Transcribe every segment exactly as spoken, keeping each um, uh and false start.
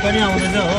पनि आउँदैछ हो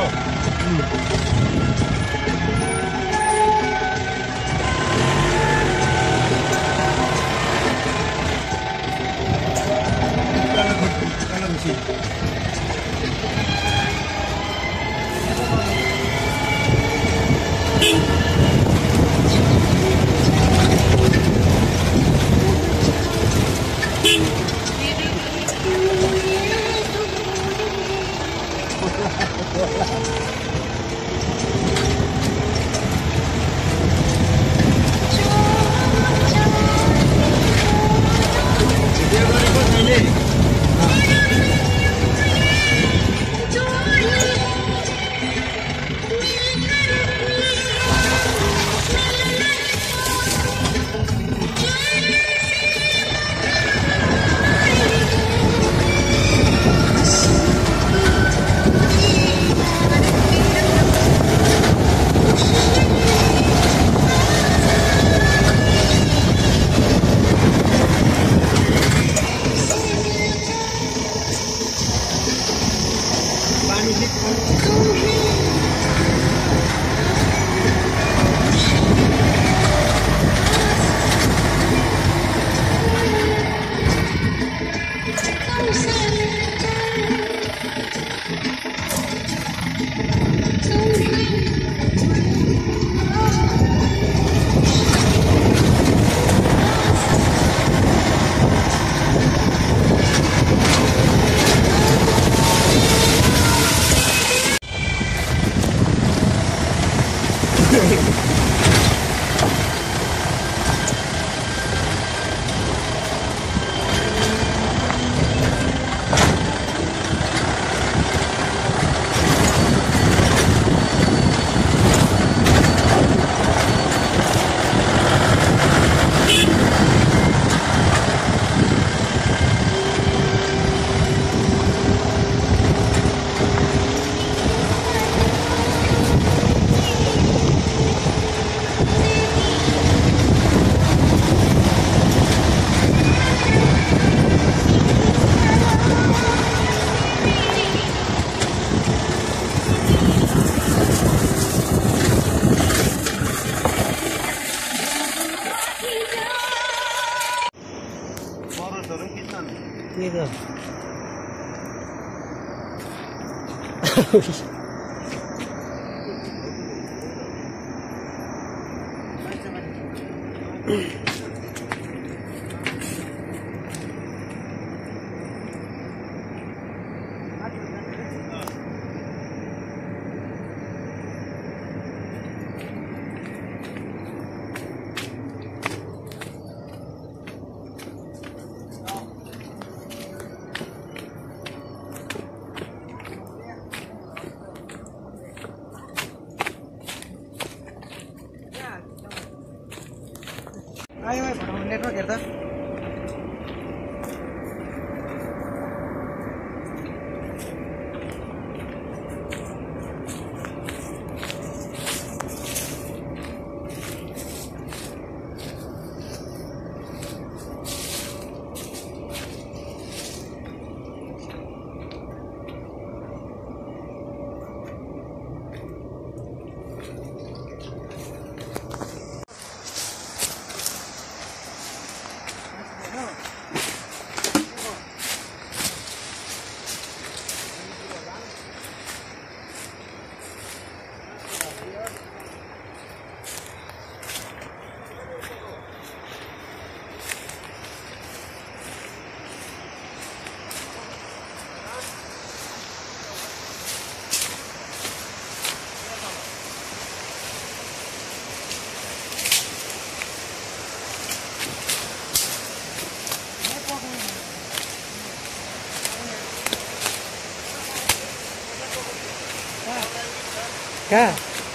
Kah?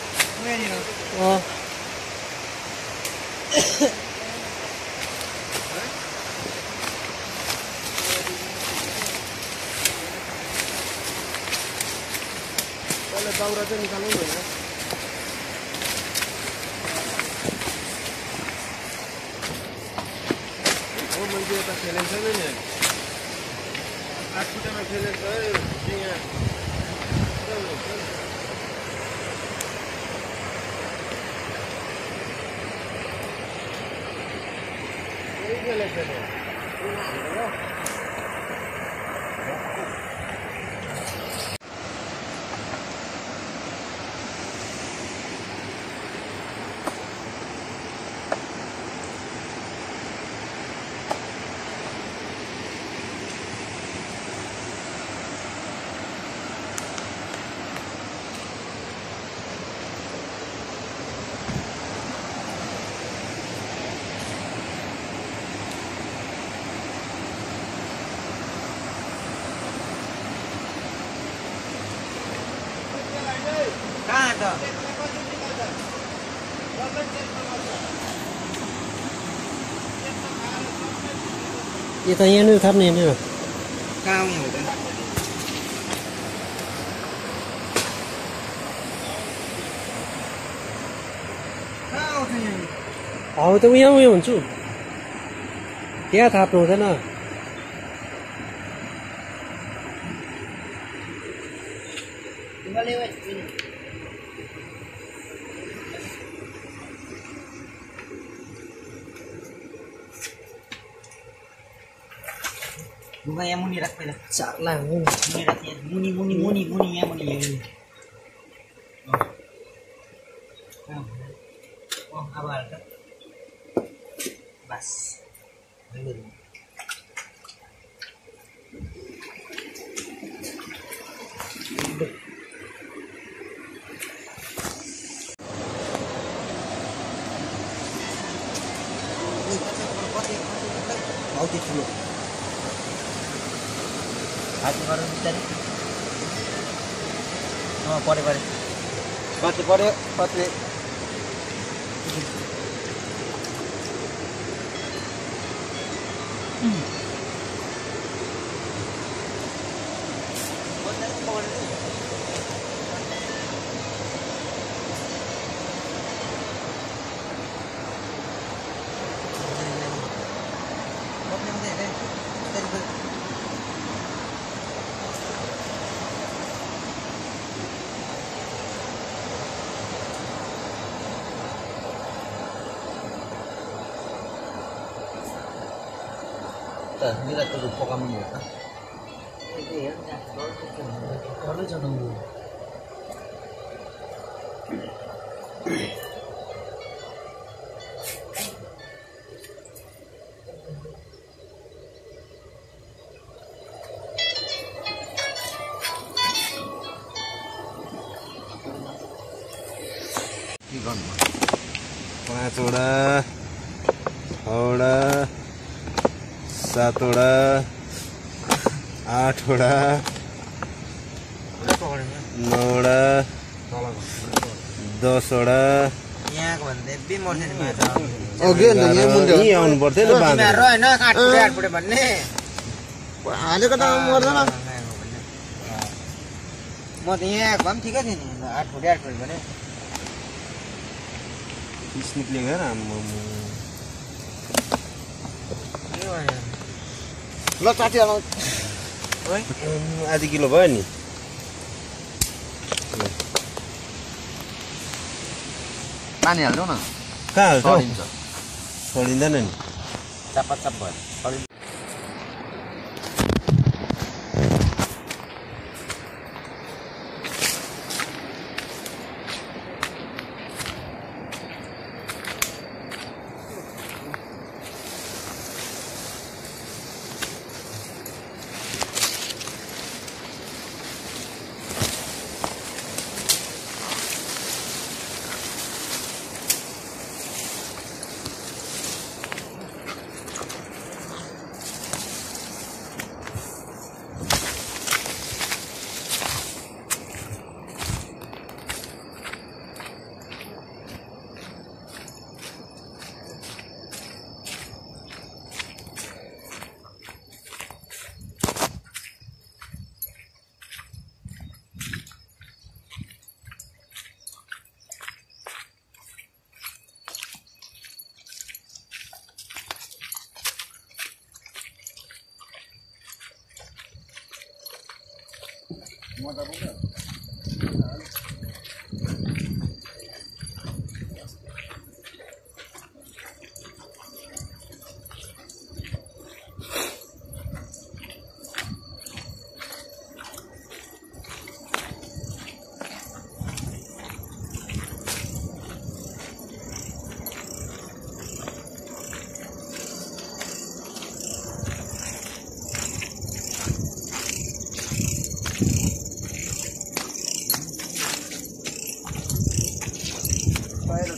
Oh. Kalau daurah tu nikalnya ya. Oh, mungkin kita challenge saja ni. Aku dah challenge saya, dia. कहाँ त यो त यहाँनिर थाप्ने यहाँनिर कहाँ आउने हो त कहाँ आउँछ यहाँ हौ त उहाँ उयो हुन्छु त्यहाँ थाप्नु हुँदैन ढुङ्गा यहाँ मुनि राख पहिला चाला हो मुनि राख यहाँ मुनि मुनि मुनि मुनि यहाँ मुनि यहाँ मुनि अँ अब हाल त बस हौ त्यो ठुलो हात गरौँ बिस्तारै अँ पऱ्यो पऱ्यो कति पर्यो कति Nila tuh lupa kami ya. गर्दै चलाउनु पाँचवटा छवटा सातवटा आठवटा नौवटा दसवटा यहाँको भन्दा बिमर्छ नि माछा यहीँ आउनु पर्थ्यो नि बाँधेर होइन काटपुडे काटपुडे भन्ने हालेको त मर्दैन म त यहाँ आएको भए पनि ठिकै थियो नि आठ फुटे आठ फुटे भने पिस निक्लेको हेर आम्मामा। ल चाटी हालौँ आधी किलो भयो नि पानी हाल्नु न कहाँ हाल्छ छोडिँदैन नि चापा चाप भयो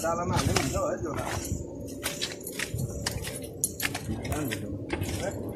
डालामा हाल्ने हुन्छ है त्यो